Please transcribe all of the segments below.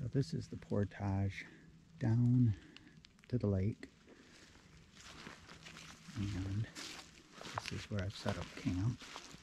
this is the portage down to the lake, and this is where I've set up camp.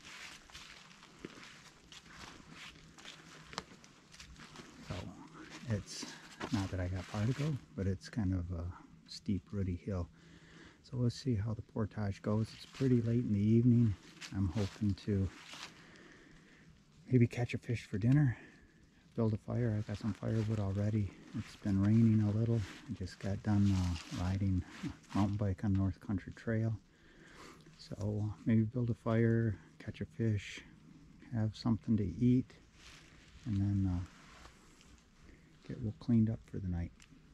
So it's not that I got far to go, but it's kind of a steep, rooty hill. So let's see how the portage goes. It's pretty late in the evening. I'm hoping to maybe catch a fish for dinner, build a fire. I got some firewood already. It's been raining a little. I just got done riding a mountain bike on North Country Trail. So maybe build a fire, catch a fish, have something to eat, and then get well cleaned up for the night.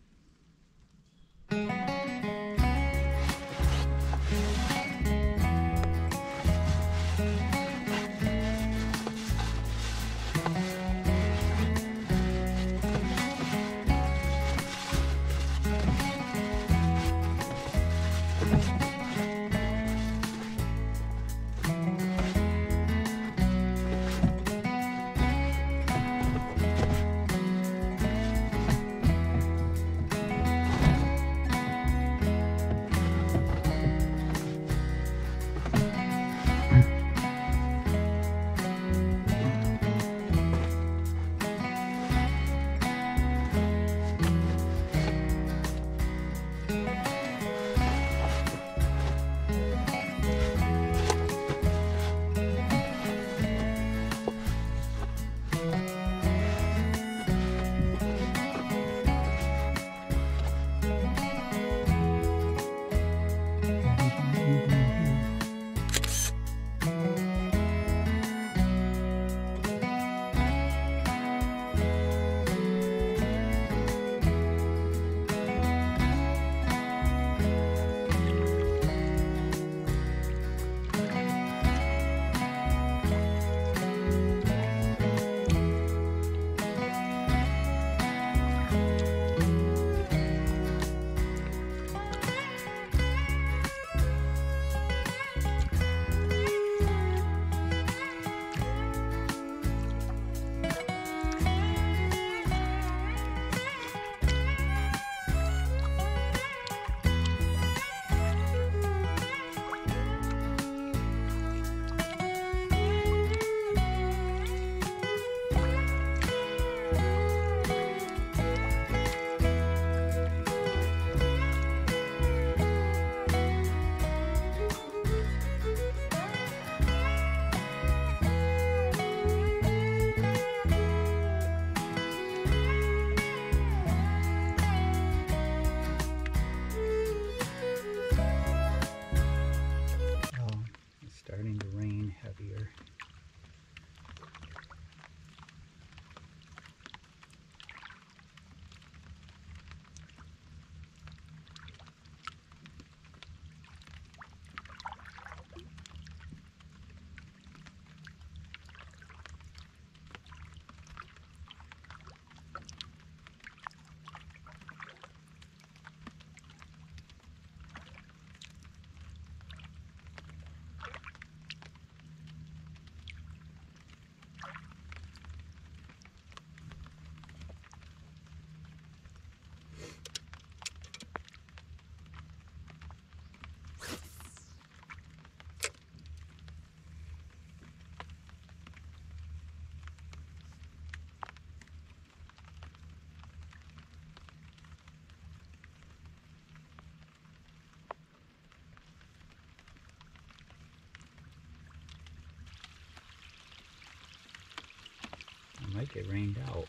Might get rained out.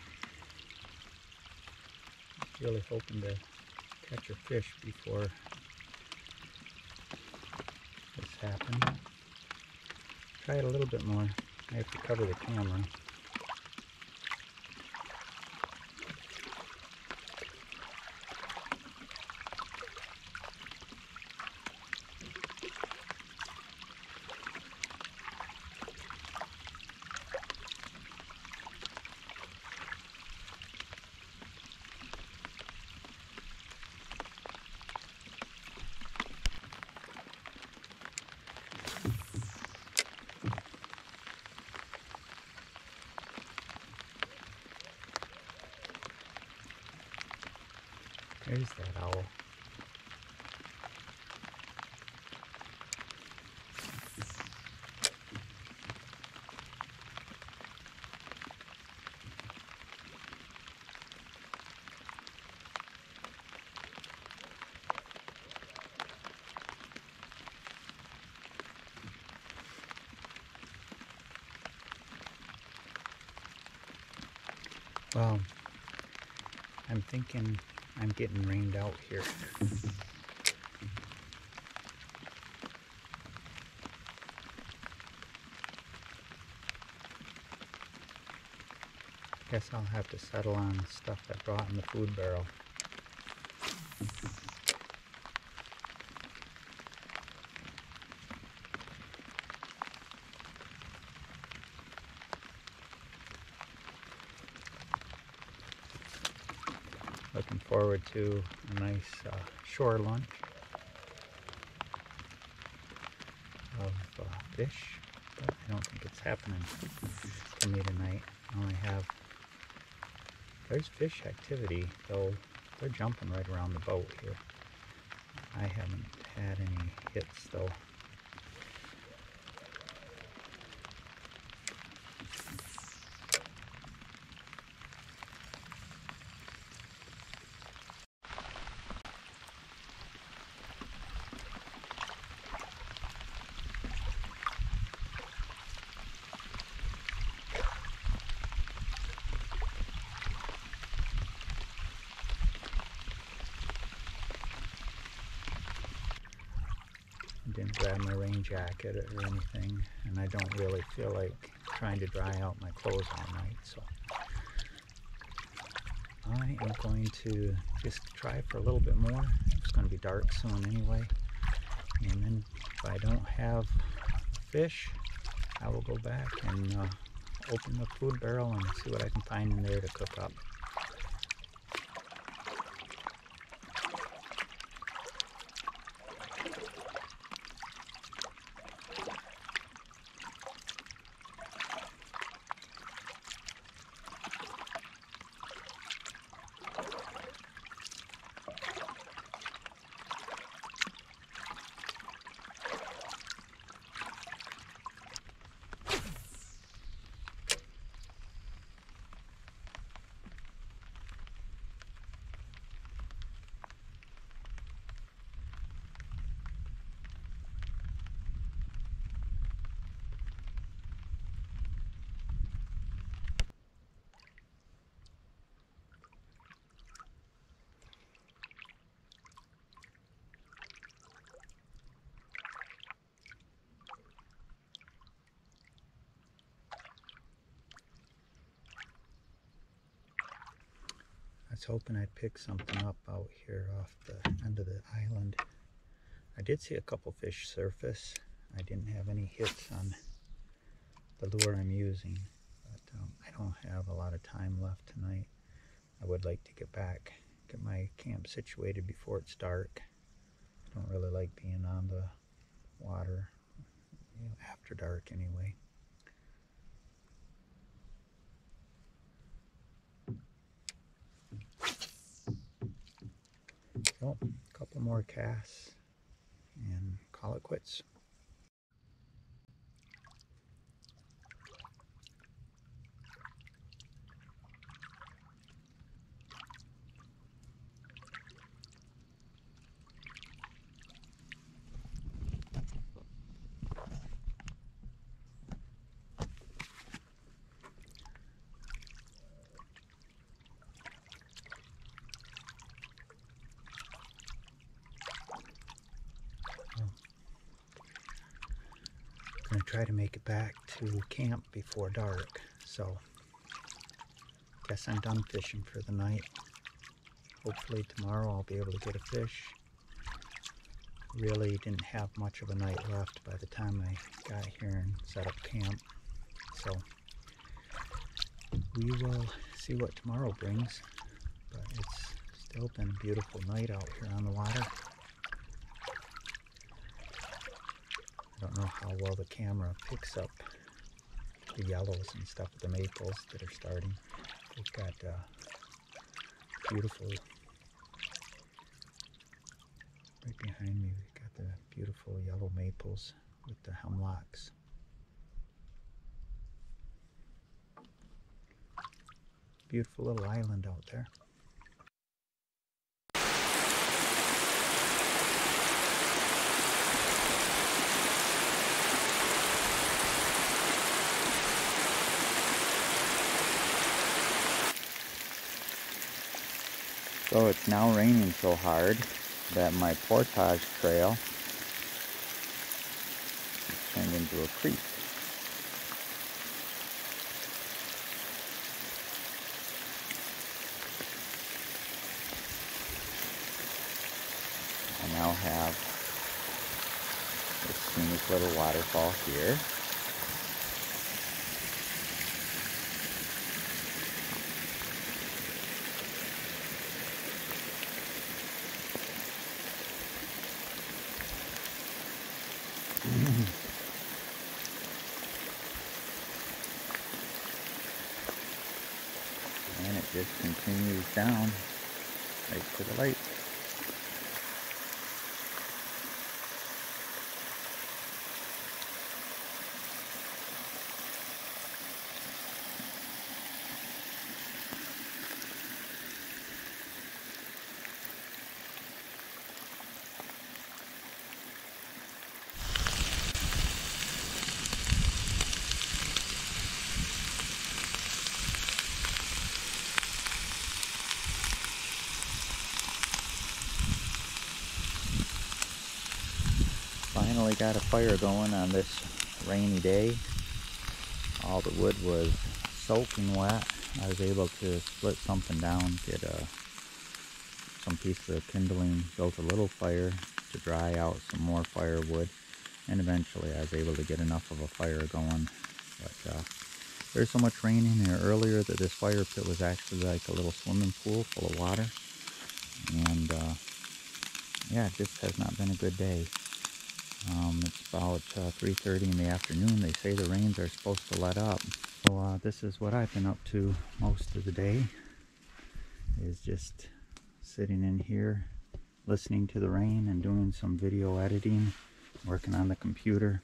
Really hoping to catch a fish before this happens. Try it a little bit more. I have to cover the camera. There's that owl. Well, I'm thinking I'm getting rained out here. Guess I'll have to settle on the stuff I brought in the food barrel. Looking forward to a nice shore lunch of fish, but I don't think it's happening for me tonight. I only have, there's fish activity, though they're jumping right around the boat here. I haven't had any hits though. Didn't grab my rain jacket or anything, and I don't really feel like trying to dry out my clothes all night, so I am going to just try for a little bit more. It's going to be dark soon anyway, and then if I don't have fish, I will go back and open the food barrel and see what I can find in there to cook up. I was hoping I'd pick something up out here off the end of the island. I did see a couple fish surface. I didn't have any hits on the lure I'm using, but I don't have a lot of time left tonight. I would like to get back, get my camp situated before it's dark. I don't really like being on the water, after dark anyway. So, a couple more casts and call it quits. I'm going to try to make it back to camp before dark, so guess I'm done fishing for the night. Hopefully tomorrow I'll be able to get a fish. Really didn't have much of a night left by the time I got here and set up camp, so we will see what tomorrow brings, but it's still been a beautiful night out here on the water. I don't know how well the camera picks up the yellows and stuff with the maples that are starting. They've got beautiful Right behind me we've got the beautiful yellow maples with the hemlocks. Beautiful little island out there. So it's now raining so hard that my portage trail turned into a creek. I now have this scenic little waterfall here. And it just continues down right to the lake. Finally got a fire going on this rainy day. All the wood was soaking wet. I was able to split something down, get some piece of kindling, built a little fire to dry out some more firewood, and eventually I was able to get enough of a fire going. But there's so much rain in here earlier that this fire pit was actually like a little swimming pool full of water. And yeah, it just has not been a good day. It's about 3:30 in the afternoon. They say the rains are supposed to let up. So this is what I've been up to most of the day, is just sitting in here listening to the rain and doing some video editing, working on the computer.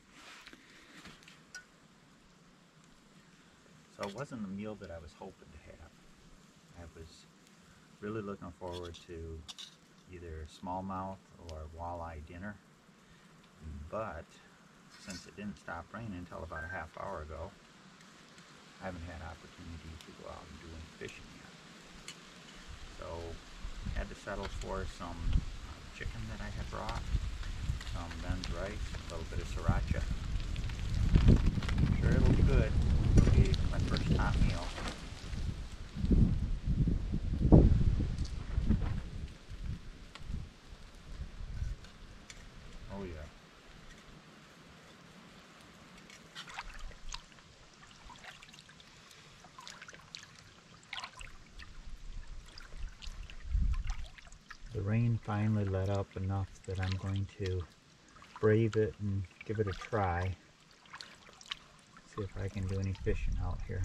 So it wasn't the meal that I was hoping to have. I was really looking forward to either smallmouth or walleye dinner. But since it didn't stop raining until about a half hour ago, I haven't had opportunity to go out and do any fishing yet. So I had to settle for some chicken that I had brought, some Ben's rice, a little bit of sriracha. I'm sure it'll be good. It'll be my first hot meal. Oh yeah. The rain finally let up enough that I'm going to brave it and give it a try. See if I can do any fishing out here.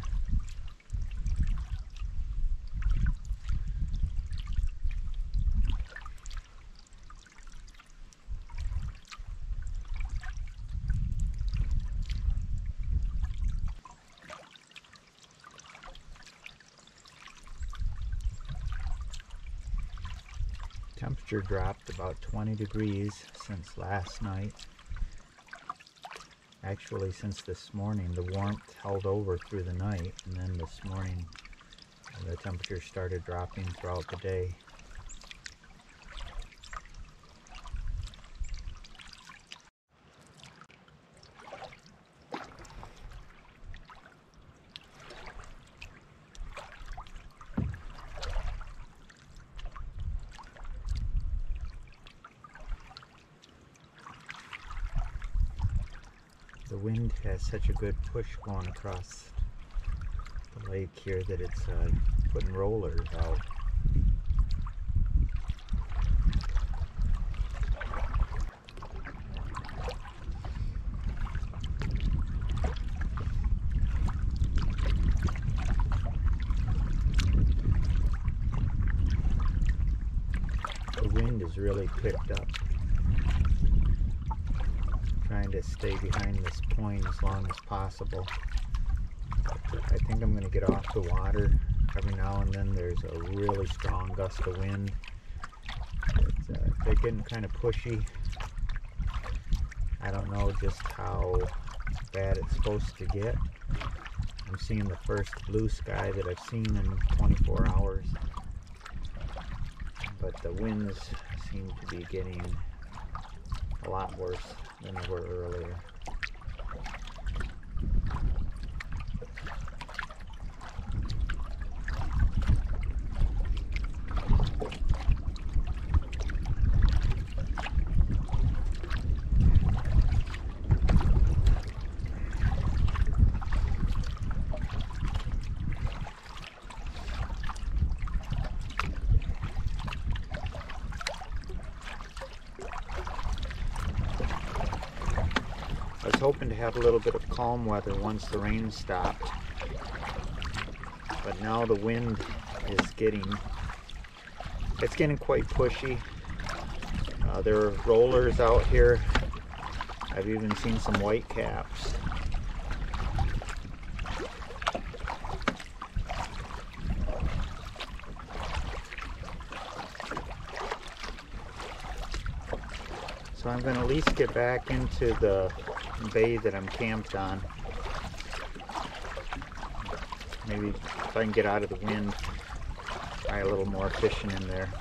Temperature dropped about 20 degrees since last night. Actually, since this morning, the warmth held over through the night, and then this morning the temperature started dropping throughout the day. The wind has such a good push going across the lake here that it's putting rollers out. The wind has really picked up. Trying to stay behind this point as long as possible. But I think I'm going to get off the water. Every now and then there's a really strong gust of wind. They're getting kind of pushy. I don't know just how bad it's supposed to get. I'm seeing the first blue sky that I've seen in 24 hours. But the winds seem to be getting a lot worse than they were earlier. I was hoping to have a little bit of calm weather once the rain stopped, but now the wind is getting quite pushy. There are rollers out here. I've even seen some white caps. So I'm going to at least get back into the bay that I'm camped on. Maybe if I can get out of the wind, try a little more fishing in there.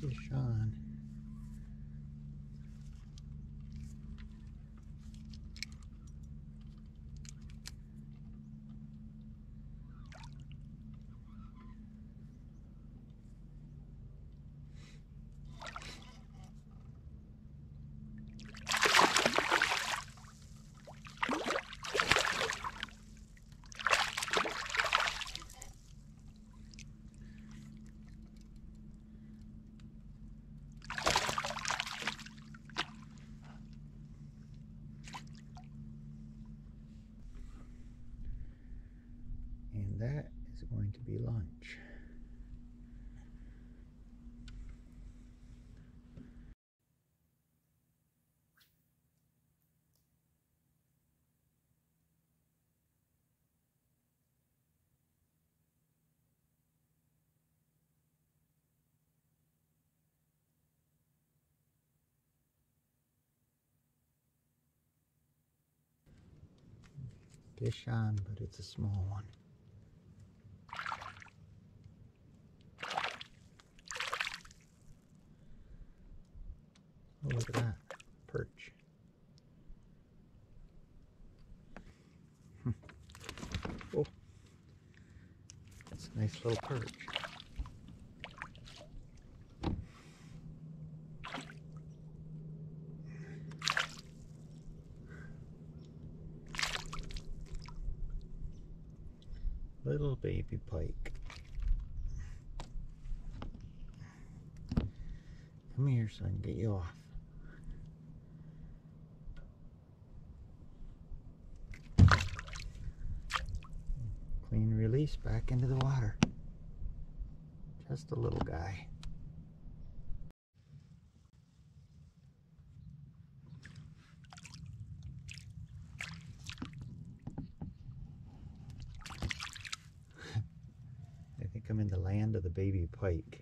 fish on. And that is going to be lunch. Fish on, but it's a small one. Oh, look at that. Perch. Oh, that's a nice little perch. Little baby pike. Come here so I can get you off. Clean release back into the water. Just a little guy. I think I'm in the land of the baby pike.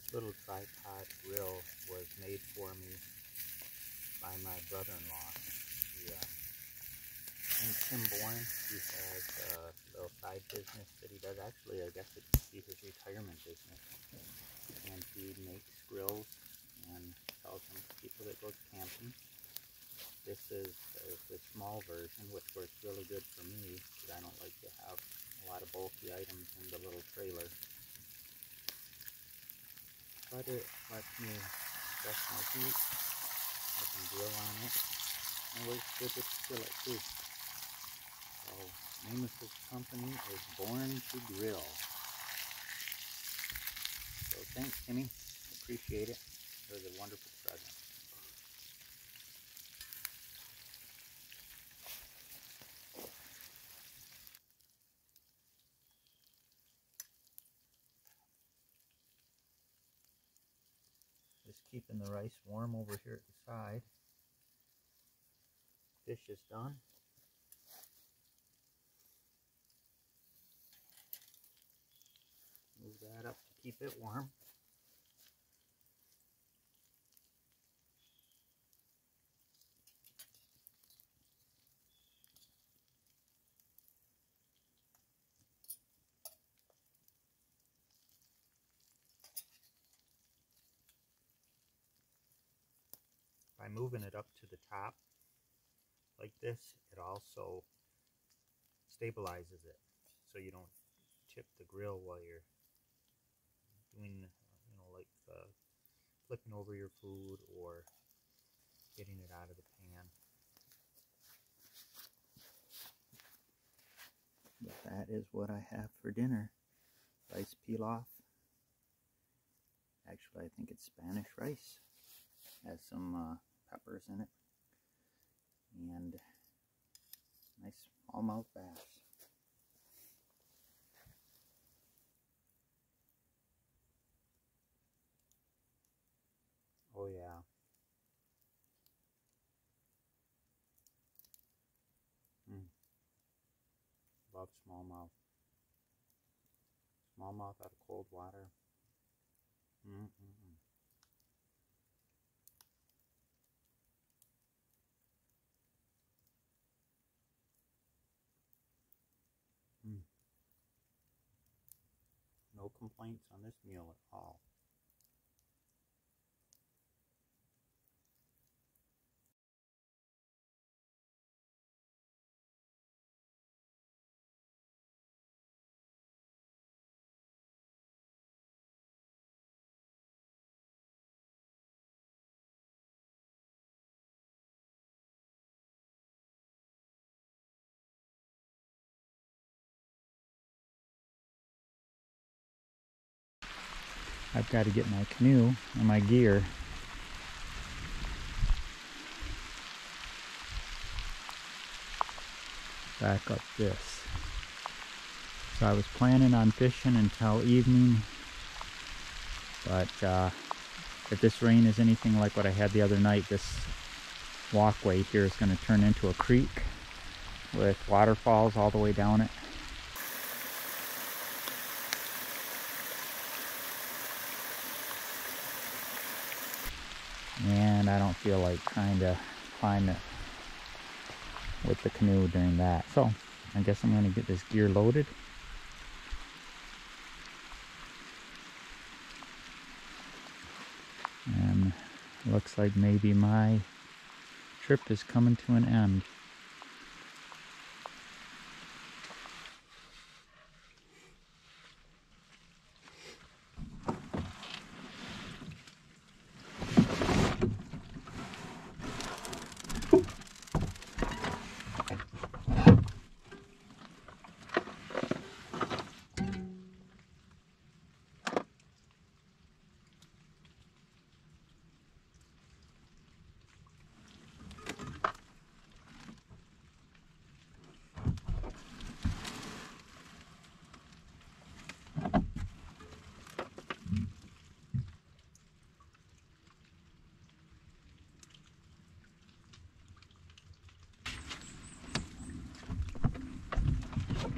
little tripod grill was made for me by my brother-in-law. Tim Bourne, he has a little side business that he does. Actually, I guess it could be his retirement business. And he makes grills and sells them to people that go camping. This is the small version, which works really good for me because I don't like to have a lot of bulky items in the little trailer. But it lets me adjust my heat. I can grill on it. And it works good with the skillet too. So, the name of this company is Bourne-to-Grill. So thanks, Timmy. Appreciate it. It was a wonderful present. Just keeping the rice warm over here at the side. Fish is done. Move that up to keep it warm. By moving it up to the top like this, it also stabilizes it so you don't tip the grill while you're doing, like flipping over your food or getting it out of the pan. But that is what I have for dinner. Rice pilaf. Actually, I think it's Spanish rice. Has some peppers in it. And nice smallmouth bass. Oh yeah. Love smallmouth. Smallmouth out of cold water. No complaints on this meal at all. I've got to get my canoe and my gear. Back up this. So I was planning on fishing until evening, but if this rain is anything like what I had the other night, this walkway here is going to turn into a creek with waterfalls all the way down it. And I don't feel like trying to climb it with the canoe during that. So I guess I'm going to get this gear loaded. And looks like maybe my trip is coming to an end.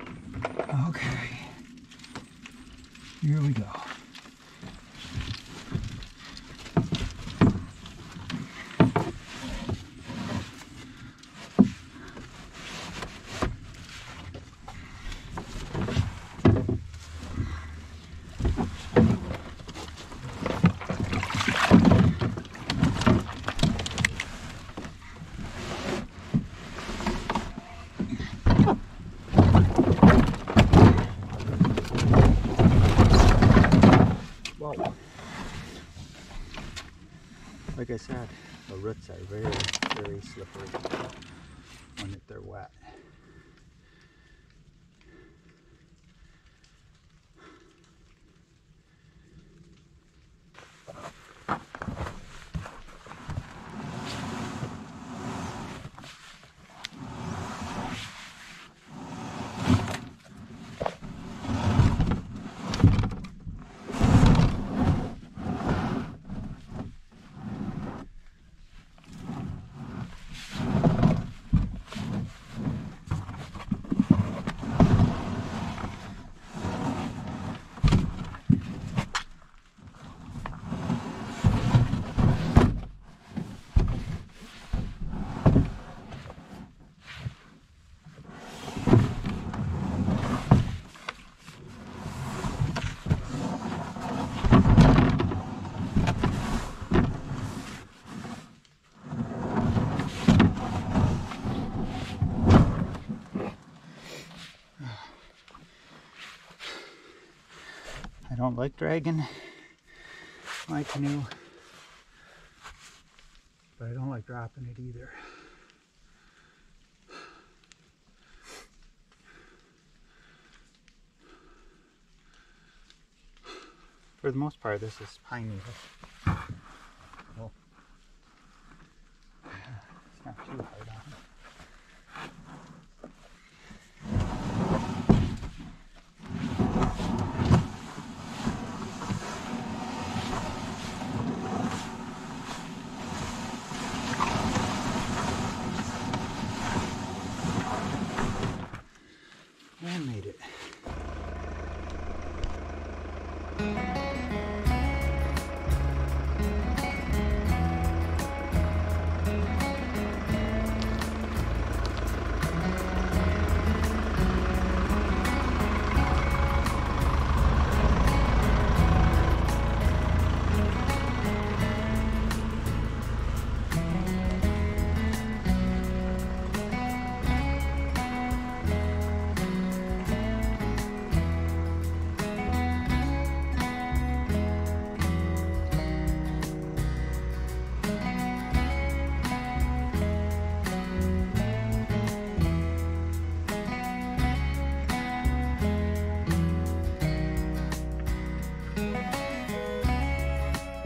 Okay, here we go. Like I said, the roots are very, very slippery when they're wet. I don't like dragging my canoe, but I don't like dropping it either. For the most part, this is pine needle. Well, it's not too hard on it. And made it.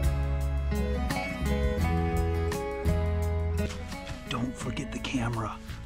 Don't forget the camera.